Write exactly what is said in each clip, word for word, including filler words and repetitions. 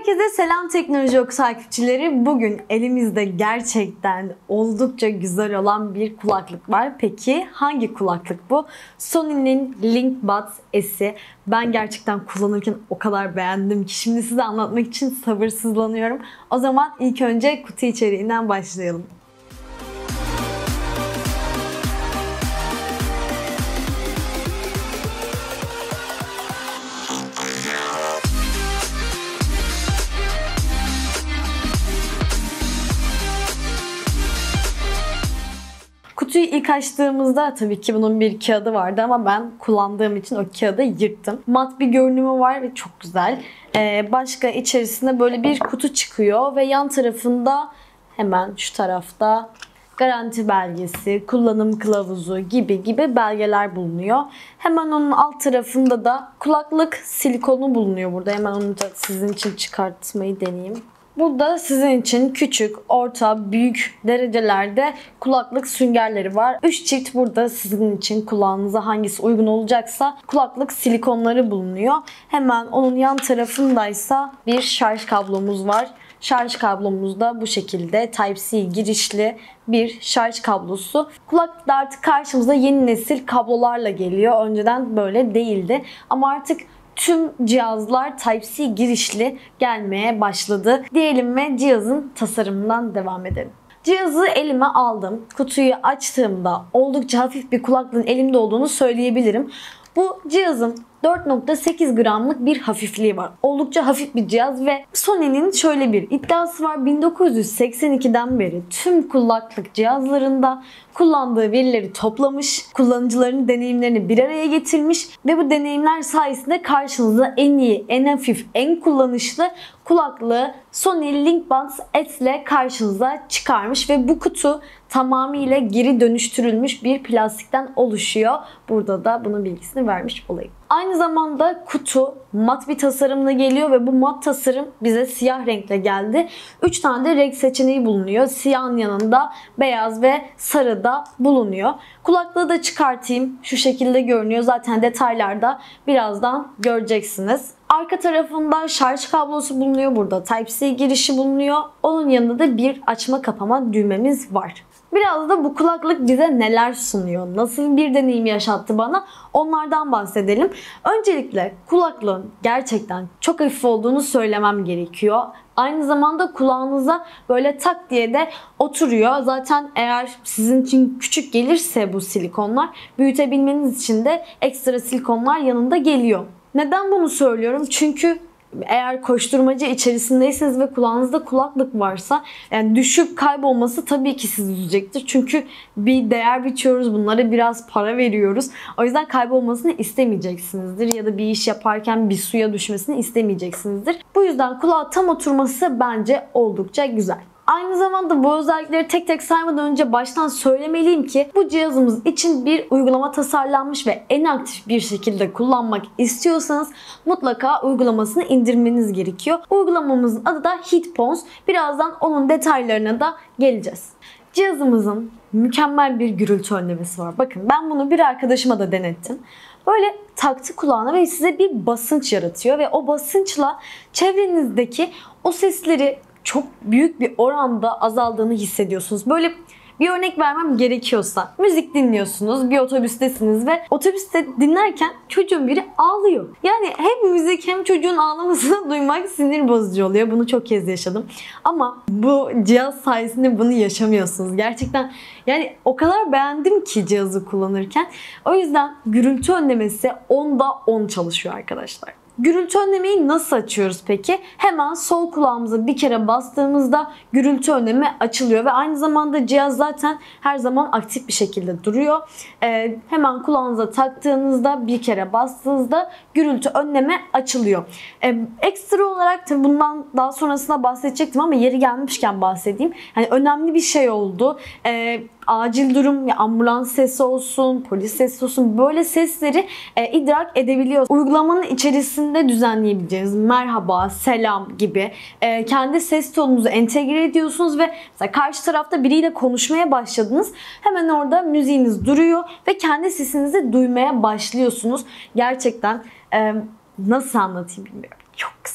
Herkese selam Teknoloji Oku takipçileri. Bugün elimizde gerçekten oldukça güzel olan bir kulaklık var. Peki hangi kulaklık bu? Sony'nin LinkBuds S'i. Ben gerçekten kullanırken o kadar beğendim ki şimdi size anlatmak için sabırsızlanıyorum. O zaman ilk önce kutu içeriğinden başlayalım. Kutuyu ilk açtığımızda tabii ki bunun bir kağıdı vardı ama ben kullandığım için o kağıdı yırttım. Mat bir görünümü var ve çok güzel. Ee, başka içerisinde böyle bir kutu çıkıyor ve yan tarafında hemen şu tarafta garanti belgesi, kullanım kılavuzu gibi gibi belgeler bulunuyor. Hemen onun alt tarafında da kulaklık silikonu bulunuyor burada. Hemen onu da sizin için çıkartmayı deneyeyim. Burada sizin için küçük, orta, büyük derecelerde kulaklık süngerleri var. üç çift burada sizin için kulağınıza hangisi uygun olacaksa kulaklık silikonları bulunuyor. Hemen onun yan tarafındaysa bir şarj kablomuz var. Şarj kablomuz da bu şekilde Type-C girişli bir şarj kablosu. Kulaklıkta artık karşımıza yeni nesil kablolarla geliyor. Önceden böyle değildi. Ama artık tüm cihazlar Type-C girişli gelmeye başladı. Diyelim ve cihazın tasarımından devam edelim. Cihazı elime aldım. Kutuyu açtığımda oldukça hafif bir kulaklığın elimde olduğunu söyleyebilirim. Bu cihazın dört nokta sekiz gramlık bir hafifliği var. Oldukça hafif bir cihaz ve Sony'nin şöyle bir iddiası var. bin dokuz yüz seksen ikiden beri tüm kulaklık cihazlarında kullandığı verileri toplamış, kullanıcıların deneyimlerini bir araya getirmiş ve bu deneyimler sayesinde karşınıza en iyi, en hafif, en kullanışlı kulaklığı Sony LinkBuds S ile karşınıza çıkarmış ve bu kutu tamamıyla geri dönüştürülmüş bir plastikten oluşuyor. Burada da bunun bilgisini vermiş olayım. Aynı zamanda kutu mat bir tasarımla geliyor ve bu mat tasarım bize siyah renkle geldi. üç tane de renk seçeneği bulunuyor. Siyahın yanında beyaz ve sarı da bulunuyor. Kulaklığı da çıkartayım. Şu şekilde görünüyor. Zaten detaylarda birazdan göreceksiniz. Arka tarafında şarj kablosu bulunuyor. Burada Type-C girişi bulunuyor. Onun yanında da bir açma kapama düğmemiz var. Biraz da bu kulaklık bize neler sunuyor, nasıl bir deneyim yaşattı bana, onlardan bahsedelim. Öncelikle kulaklığın gerçekten çok hafif olduğunu söylemem gerekiyor. Aynı zamanda kulağınıza böyle tak diye de oturuyor. Zaten eğer sizin için küçük gelirse bu silikonlar, büyütebilmeniz için de ekstra silikonlar yanında geliyor. Neden bunu söylüyorum? Çünkü eğer koşturmaca içerisindeyseniz ve kulağınızda kulaklık varsa yani düşüp kaybolması tabii ki sizi üzecektir. Çünkü bir değer biçiyoruz, bunlara biraz para veriyoruz. O yüzden kaybolmasını istemeyeceksinizdir ya da bir iş yaparken bir suya düşmesini istemeyeceksinizdir. Bu yüzden kulağa tam oturması bence oldukça güzel. Aynı zamanda bu özellikleri tek tek saymadan önce baştan söylemeliyim ki bu cihazımız için bir uygulama tasarlanmış ve en aktif bir şekilde kullanmak istiyorsanız mutlaka uygulamasını indirmeniz gerekiyor. Uygulamamızın adı da HeatPhones. Birazdan onun detaylarına da geleceğiz. Cihazımızın mükemmel bir gürültü önlemesi var. Bakın ben bunu bir arkadaşıma da denettim. Böyle taktı kulağına ve size bir basınç yaratıyor ve o basınçla çevrenizdeki o sesleri çok büyük bir oranda azaldığını hissediyorsunuz. Böyle bir örnek vermem gerekiyorsa müzik dinliyorsunuz, bir otobüstesiniz ve otobüste dinlerken çocuğun biri ağlıyor. Yani hem müzik hem çocuğun ağlamasını duymak sinir bozucu oluyor. Bunu çok kez yaşadım. Ama bu cihaz sayesinde bunu yaşamıyorsunuz. Gerçekten yani o kadar beğendim ki cihazı kullanırken. O yüzden gürültü önlemesi onda on çalışıyor arkadaşlar. Gürültü önlemeyi nasıl açıyoruz peki? Hemen sol kulağımıza bir kere bastığımızda gürültü önlemi açılıyor ve aynı zamanda cihaz zaten her zaman aktif bir şekilde duruyor. Ee, hemen kulağınıza taktığınızda bir kere bastığınızda gürültü önleme açılıyor. Ee, ekstra olarak tabii bundan daha sonrasında bahsedecektim ama yeri gelmişken bahsedeyim. Yani önemli bir şey oldu. Ee, acil durum, ambulans sesi olsun, polis sesi olsun böyle sesleri e, idrak edebiliyor. Uygulamanın içerisinde düzenleyebileceğiniz merhaba, selam gibi e, kendi ses tonunuzu entegre ediyorsunuz ve mesela karşı tarafta biriyle konuşmaya başladınız. Hemen orada müziğiniz duruyor ve kendi sesinizi duymaya başlıyorsunuz. Gerçekten e, nasıl anlatayım bilmiyorum. Çok güzel.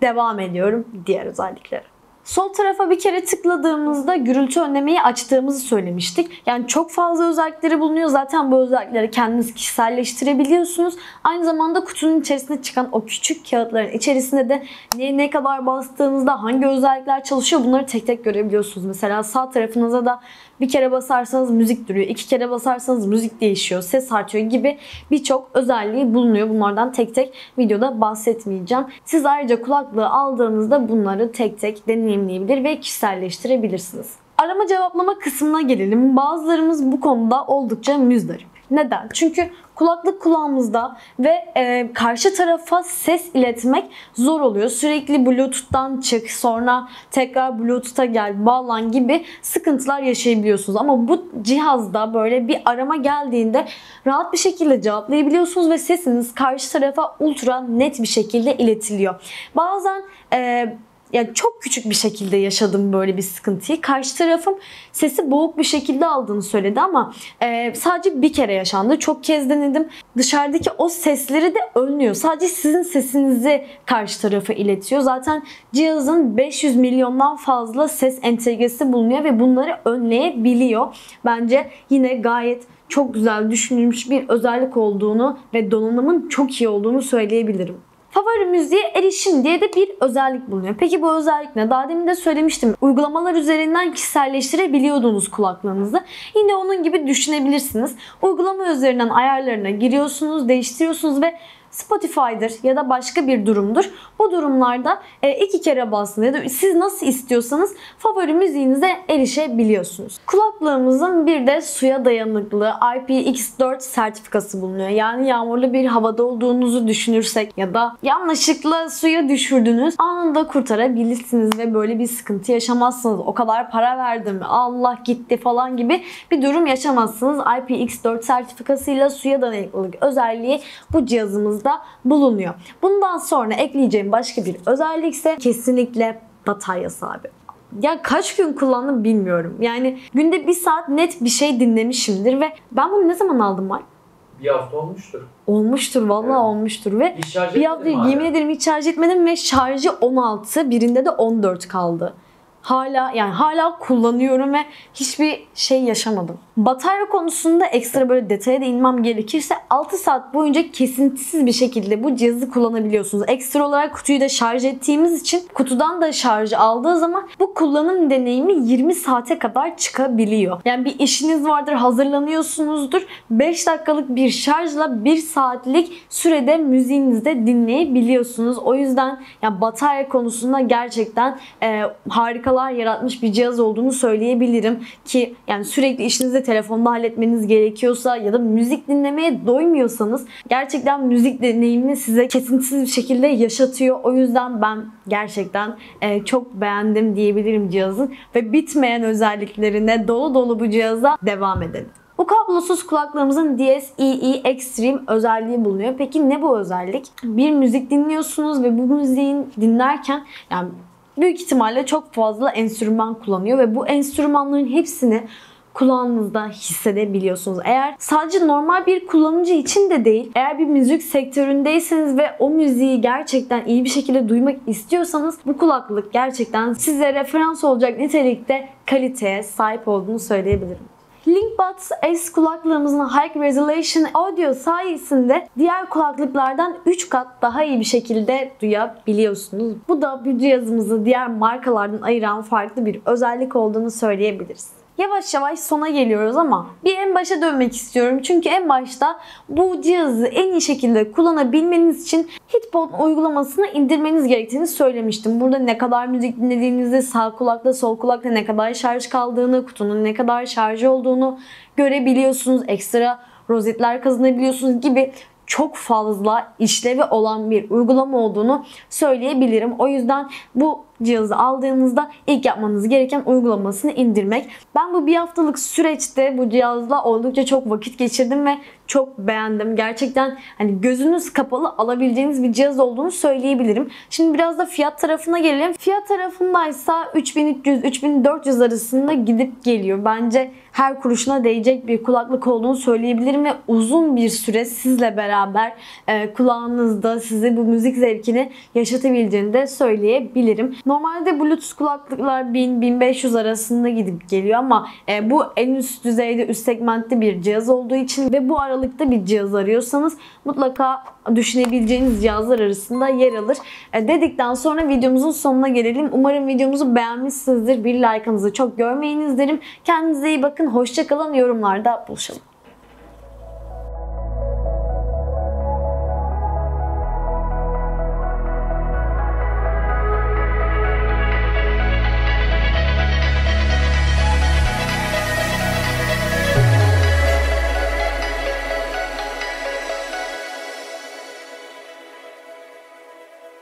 devam ediyorum diğer özelliklere. Sol tarafa bir kere tıkladığımızda gürültü önlemeyi açtığımızı söylemiştik. Yani çok fazla özellikleri bulunuyor. Zaten bu özellikleri kendiniz kişiselleştirebiliyorsunuz. Aynı zamanda kutunun içerisinde çıkan o küçük kağıtların içerisinde de neye ne kadar bastığınızda hangi özellikler çalışıyor bunları tek tek görebiliyorsunuz. Mesela sağ tarafınıza da bir kere basarsanız müzik duruyor. iki kere basarsanız müzik değişiyor, ses artıyor gibi birçok özelliği bulunuyor. Bunlardan tek tek videoda bahsetmeyeceğim. Siz ayrıca kulaklığı aldığınızda bunları tek tek deneyimleyebilir ve kişiselleştirebilirsiniz. Arama cevaplama kısmına gelelim. Bazılarımız bu konuda oldukça müzdarip. Neden? Çünkü kulaklık kulağımızda ve e, karşı tarafa ses iletmek zor oluyor. Sürekli Bluetooth'tan çık, sonra tekrar Bluetooth'a gel, bağlan gibi sıkıntılar yaşayabiliyorsunuz. Ama bu cihazda böyle bir arama geldiğinde rahat bir şekilde cevaplayabiliyorsunuz ve sesiniz karşı tarafa ultra net bir şekilde iletiliyor. Bazen e, Yani çok küçük bir şekilde yaşadım böyle bir sıkıntıyı. Karşı tarafım sesi boğuk bir şekilde aldığını söyledi ama e, sadece bir kere yaşandı. Çok kez denedim. Dışarıdaki o sesleri de önlüyor. Sadece sizin sesinizi karşı tarafa iletiyor. Zaten cihazın beş yüz milyondan fazla ses entegresi bulunuyor ve bunları önleyebiliyor. Bence yine gayet çok güzel düşünülmüş bir özellik olduğunu ve donanımın çok iyi olduğunu söyleyebilirim. Favori müziğe erişim diye de bir özellik bulunuyor. Peki bu özellik ne? Daha demin de söylemiştim. Uygulamalar üzerinden kişiselleştirebiliyordunuz kulaklığınızı. Yine onun gibi düşünebilirsiniz. Uygulama üzerinden ayarlarına giriyorsunuz, değiştiriyorsunuz ve Spotify'dır ya da başka bir durumdur. Bu durumlarda iki kere bastığında ya da siz nasıl istiyorsanız favori müziğinize erişebiliyorsunuz. Kulaklığımızın bir de suya dayanıklı I P X dört sertifikası bulunuyor. Yani yağmurlu bir havada olduğunuzu düşünürsek ya da yanlışlıkla suya düşürdünüz, anında kurtarabilirsiniz ve böyle bir sıkıntı yaşamazsınız. O kadar para verdim, Allah gitti falan gibi bir durum yaşamazsınız. I P X dört sertifikasıyla suya dayanıklılık özelliği bu cihazımızda bulunuyor. Bundan sonra ekleyeceğim başka bir özellik ise kesinlikle bataryası abi. Ya kaç gün kullandım bilmiyorum. Yani günde bir saat net bir şey dinlemişimdir ve ben bunu ne zaman aldım Mike? Bir hafta olmuştur. Olmuştur vallahi evet. olmuştur ve bir hafta yemin ederim hiç şarj etmedim ve şarjı on altı, birinde de on dört kaldı. Hala yani hala kullanıyorum ve hiçbir şey yaşamadım. Batarya konusunda ekstra böyle detaya da inmem gerekirse altı saat boyunca kesintisiz bir şekilde bu cihazı kullanabiliyorsunuz. Ekstra olarak kutuyu da şarj ettiğimiz için kutudan da şarjı aldığı zaman bu kullanım deneyimi yirmi saate kadar çıkabiliyor. Yani bir işiniz vardır, hazırlanıyorsunuzdur. beş dakikalık bir şarjla bir saatlik sürede müziğinizi de dinleyebiliyorsunuz. O yüzden yani batarya konusunda gerçekten e, harika yaratmış bir cihaz olduğunu söyleyebilirim ki yani sürekli işinizi telefonda halletmeniz gerekiyorsa ya da müzik dinlemeye doymuyorsanız gerçekten müzik deneyimini size kesintisiz bir şekilde yaşatıyor. O yüzden ben gerçekten e, çok beğendim diyebilirim cihazın ve bitmeyen özelliklerine dolu dolu bu cihaza devam edelim. Bu kablosuz kulaklığımızın D S E E Extreme özelliği bulunuyor. Peki ne bu özellik? Bir müzik dinliyorsunuz ve bu müziğin dinlerken yani büyük ihtimalle çok fazla enstrüman kullanıyor ve bu enstrümanların hepsini kulağınızda hissedebiliyorsunuz. Eğer sadece normal bir kullanıcı için de değil, eğer bir müzik sektöründeyseniz ve o müziği gerçekten iyi bir şekilde duymak istiyorsanız bu kulaklık gerçekten size referans olacak nitelikte kaliteye sahip olduğunu söyleyebilirim. Linkbuds S kulaklığımızın High Resolution Audio sayesinde diğer kulaklıklardan üç kat daha iyi bir şekilde duyabiliyorsunuz. Bu da bu cihazımızı diğer markalardan ayıran farklı bir özellik olduğunu söyleyebiliriz. Yavaş yavaş sona geliyoruz ama bir en başa dönmek istiyorum. Çünkü en başta bu cihazı en iyi şekilde kullanabilmeniz için HitPod uygulamasını indirmeniz gerektiğini söylemiştim. Burada ne kadar müzik dinlediğinizi, sağ kulakla sol kulakla ne kadar şarj kaldığını, kutunun ne kadar şarj olduğunu görebiliyorsunuz. Ekstra rozetler kazanabiliyorsunuz gibi çok fazla işlevi olan bir uygulama olduğunu söyleyebilirim. O yüzden bu cihazı aldığınızda ilk yapmanız gereken uygulamasını indirmek. Ben bu bir haftalık süreçte bu cihazla oldukça çok vakit geçirdim ve çok beğendim. Gerçekten hani gözünüz kapalı alabileceğiniz bir cihaz olduğunu söyleyebilirim. Şimdi biraz da fiyat tarafına gelelim. Fiyat tarafındaysa üç bin üç yüz üç bin dört yüz arasında gidip geliyor. Bence her kuruşuna değecek bir kulaklık olduğunu söyleyebilirim ve uzun bir süre sizle beraber e, kulağınızda size bu müzik zevkini yaşatabileceğini de söyleyebilirim. Normalde Bluetooth kulaklıklar bin bin beş yüz arasında gidip geliyor ama e, bu en üst düzeyde, üst segmentte bir cihaz olduğu için ve bu aralıkta bir cihaz arıyorsanız mutlaka düşünebileceğiniz cihazlar arasında yer alır. E, dedikten sonra videomuzun sonuna gelelim. Umarım videomuzu beğenmişsinizdir. Bir like'ınızı çok görmeyiniz derim. Kendinize iyi bakın. Hoşça kalın. Yorumlarda buluşalım.